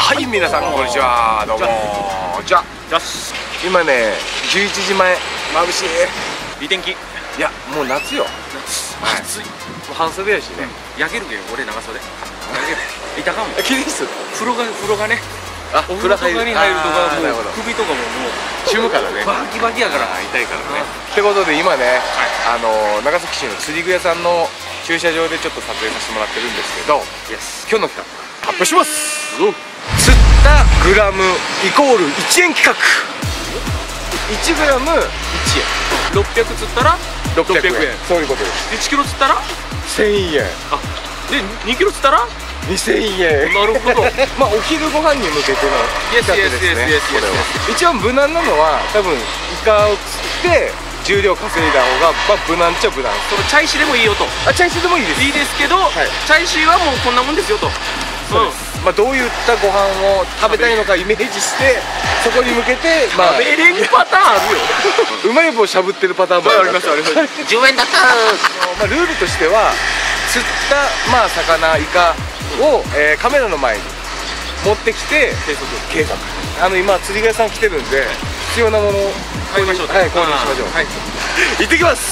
はい、皆さんこんにちは。どうも。じゃあ今ね11時前、眩しい。 いい天気。 いやもう夏よ。 暑い。 もう半袖やしね。 焼けるけど俺長袖。焼ける。いたかも。 キリス風呂がね。お風呂とかに入るとかもう首とかももうチュームからね。 バキバキやから痛いからね。ってことで今ね、長崎市の釣り具屋さんの駐車場でちょっと撮影させてもらってるんですけど、今日の企画発表します。釣ったグラムイコール1円企画。1グラム1円。 600釣ったら600円。 そういうことです。 1キロ釣ったら 1000円。 あで2キロ釣ったら 2000円。 なるほど。 まあお昼ご飯に向けての企画ですね。これは一番無難なのは多分イカを釣って重量稼いだ方がまあ無難っちゃ無難。 そのチャイシでもいいよと。 チャイシでもいいです。 いいですけど、チャイシはもうこんなもんですよと。 そうです。まあどういったご飯を食べたいのかイメージしてそこに向けてまあ食べれんパターンあるよ。 うまい棒しゃぶってるパターンもあります。 あります。10円だったまあルールとしては釣ったまあ魚イカをカメラの前に持ってきて計測。今釣り具屋さん来てるんで必要なものを買いましょう。 購入しましょう。行ってきます。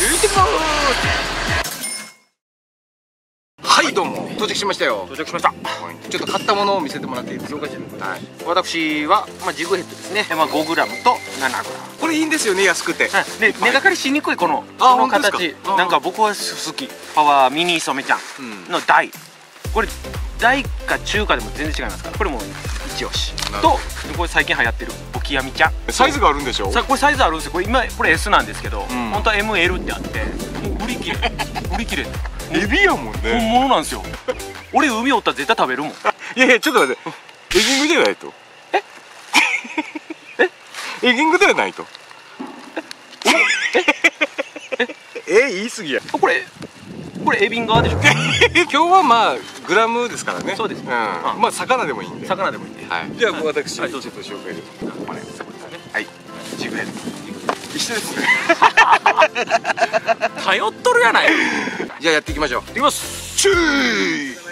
はい、どうも到着しましたよ。 到着しました。 ちょっと買ったものを見せてもらっていいですか。 私はジグヘッドですね。5グラムと7グラム。 これいいんですよね、安くて。 で根がかりしにくいこの形、なんか僕は好き。パワーミニソメちゃんの大。これ大か中華でも全然違いますから。これも一押しと、これ最近流行ってるオキアミちゃん。 サイズがあるんでしょ。 これサイズあるんですよ。これ今これ S なんですけど、本当は ML ってあってもう売り切れエビやもんね。 本物なんですよ。俺海おったら絶対食べるもん。 いやいやちょっと待って、エギングではないと。エギングではないと。言い過ぎや。 これエビンガーでしょ。 今日はまあグラムですからね。 そうです。 まあ魚でもいいんで。 魚でもいいんで。 じゃあ私ちょっと紹介で。はい、ジグヘッド一緒ですね。 頼っとるやない。 じゃあやっていきましょう。 いきます。 チューイ。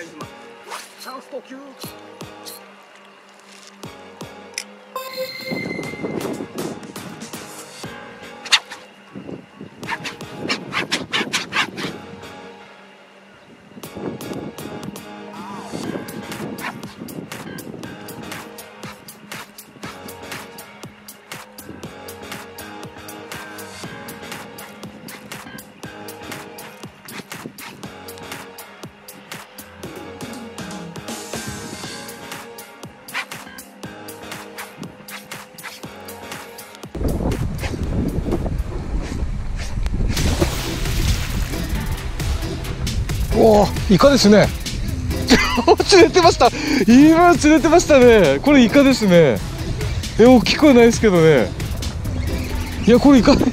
おお、イカですね。釣れてました。今釣れてましたね。これイカですね。大きくはないですけどね。いやこれイカ。で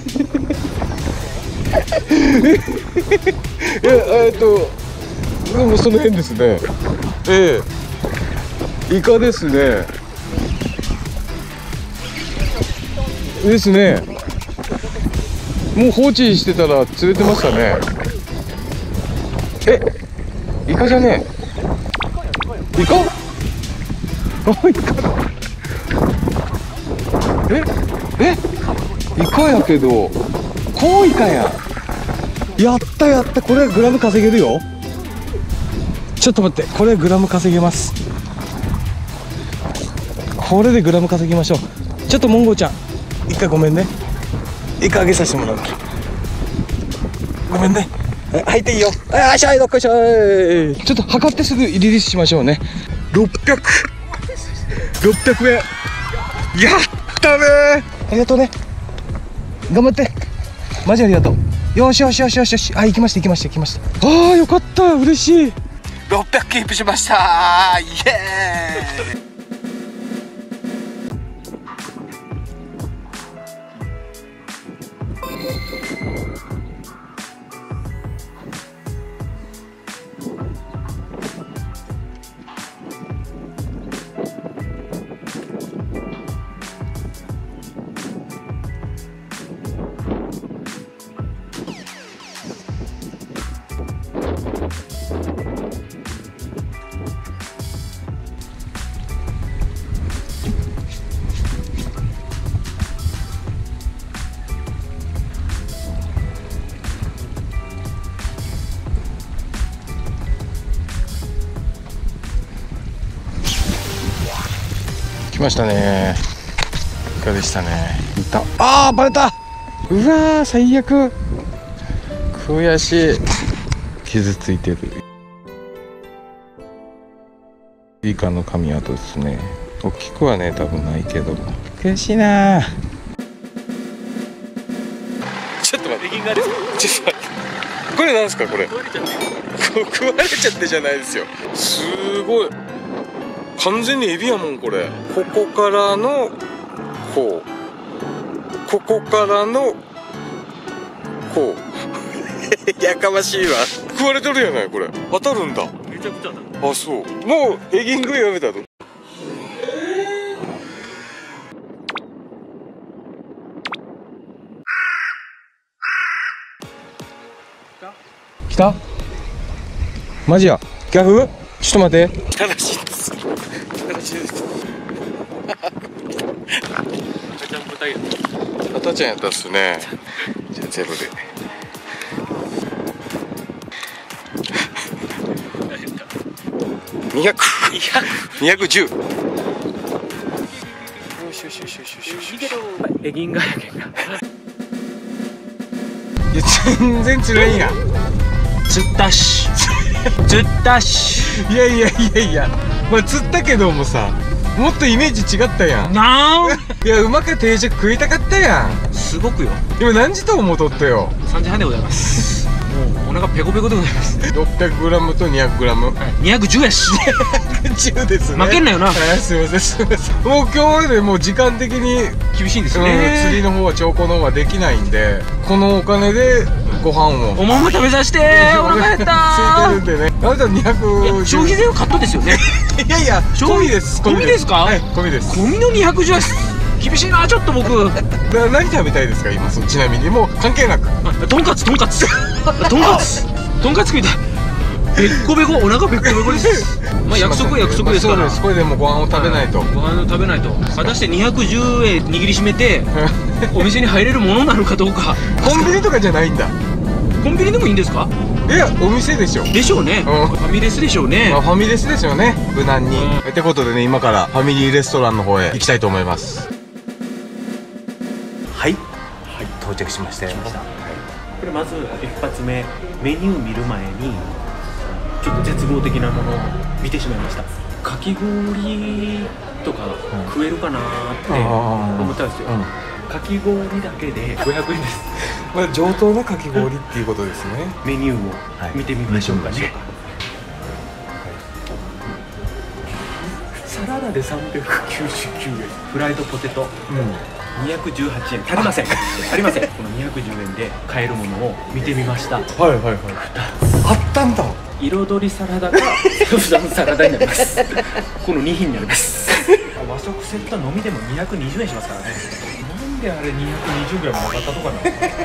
もその辺ですね。イカですね。ですね。もう放置してたら釣れてましたね。イカじゃねえ。イカ？イカだ。イカやけど、コウイカや。やったやった、これグラム稼げるよ。ちょっと待って、これグラム稼げます。これでグラム稼ぎましょう。ちょっとモンゴーちゃん、一回ごめんね。イカあげさせてもらうから。ごめんね。入っていいよ。あーしゃい、どっこいしょい。ちょっと測ってすぐリリースしましょうね。600円。やったねー。ありがとうね。頑張って。マジありがとう。よし。あ、行きました。ああ、よかった。嬉しい。600キープしましたー。イエーイ。 来ましたね。いかがでしたね。いた。ああ、バレた。うわー、最悪。悔しい。傷ついてる。イカの噛み跡ですね。大きくはね、多分ないけども。悔しいな。ちょっと待って。ちょっと待って。これなんですか、これ。食われちゃってじゃないですよ。すごい。完全にエビやもん、これ。ここからのこう、ここからのこう。やかましいわ。食われてるやない、これ。当たるんだ。 めちゃくちゃ当たる。 あ、そう。もうエギングやめたと。来た？マジや。逆？ちょっと待って。正しいです。正しいです。赤ちゃんやったっすね。じゃあゼロで。210。よしよしよしよしよしよし。 エギンガやけんが。 いや、全然釣れんやん。 釣ったし。釣ったし。 いやいやいやいや、まあ釣ったけどもさ、もっとイメージ違ったやん。いや、うまく定食食いたかったやん。 すごくよ。 今何時と思うとったよ。 3時半でございます。もうお腹ペコペコでございます。 600g と 200g。 210やし。 10ですね。 負けんなよな。 すいませんすいません。もう今日でもう時間的に厳しいんですよね。 釣りの方は兆候の方はできないんで、このお金でご飯をおもんも食べさせて。お腹減った。 空いてるんでね。あなた210。 消費税はカットですよね。 いやいや、込みです。 込みですか？ はい、込みです。 込みの210は厳しいな、ちょっと僕。 何食べたいですか今？ちなみにもう関係なく。 とんかつ食いたい。べっこべこ、お腹べっこべこです。まあ約束は約束ですから。 これでもご飯を食べないと。 ご飯を食べないと。果たして210円握りしめてお店に入れるものなのかどうか。 コンビニとかじゃないんだ。 コンビニでもいいんですか？ いや、お店でしょ。 でしょうね。ファミレスでしょうね。 まあファミレスですよね、無難に。ってことでね、今からファミリーレストランの方へ行きたいと思います。 はい、到着しましたよ。これまず一発目、メニュー見る前にちょっと絶望的なものを見てしまいました。かき氷とか食えるかなって思ったんですよ。かき氷だけで500円です。 まあ上等なかき氷っていうことですね。 メニューを見てみましょうかね。サラダで399円、フライドポテト218円、足りません。足りません。この210円で買えるものを見てみました。 はいはいはい。あったんだ。 彩りサラダが普段サラダになります。この2品になります。和食セットのみでも220円しますからね。なんであれ220グラムなかったとかな。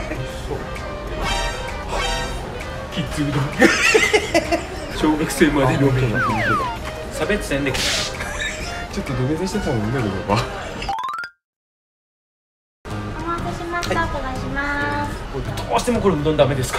キッズうどん。小学生までの差別戦で。 ちょっと土下座してたの見ないでください。 お待たせしました。お願いします。 どうしてもこれうどんダメですか？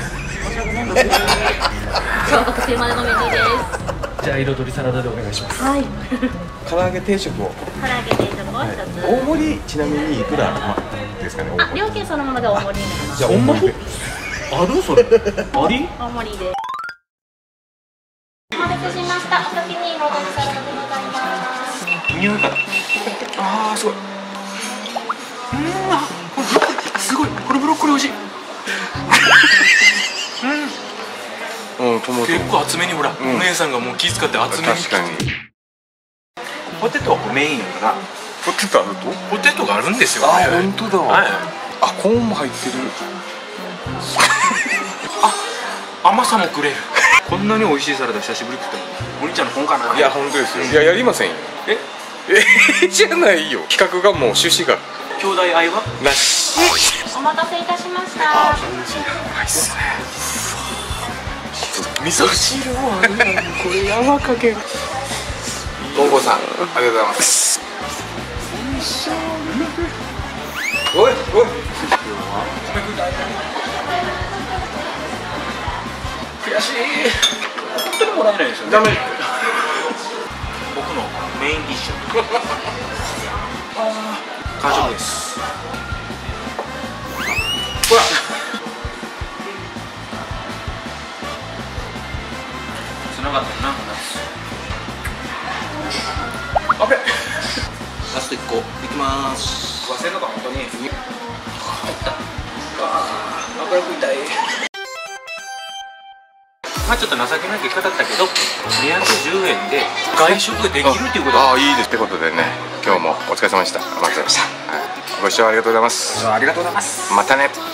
小学生までのメニューです。 じゃあ彩りサラダでお願いします。 はい。 唐揚げ定食を。 唐揚げ定食を一つ。 大盛りちなみにいくらですかね。 あ、料金そのもので大盛りになります。 じゃあ大盛りで。 あるそれ。あり？ 大盛りで。お待たせしました。お先に彩りサラダでございます。 匂いから。ああ、すごい。あ、すごい。これブロッコリー美味しい。 結構厚めにほら、お姉さんがもう気遣って厚めに。 確かに。 ポテトはメインやから。 ポテトあると？ ポテトがあるんですよ。 あ、本当だ。 はい。 あ、コーンも入ってる。 甘さもくれる。 こんなに美味しいサラダ久しぶり食ったの。お兄ちゃんの本かな。 いや、本当ですよ。いや、やりませんよ。じゃないよ。企画がもう趣旨が兄弟愛はなし。 お待たせいたしました。 うまいっすね。 味噌汁もあるのにこれ山かける。 ボンボさん、ありがとうございます。おいおい。 悔しい。本当にもらえないですよね。 ダメ。 僕のメインディッシュ。 完食です。ほらつながったな。あれラスト1個いきまーす。食わせるのか本当に。入った油食いたい。まあちょっと情けなき方だったけど210円で外食できるっていうこと。 ああ、いいですってことでね、今日もお疲れ様でした。お待ちしてました。はい、ご視聴ありがとうございます。 ありがとうございます。 またね。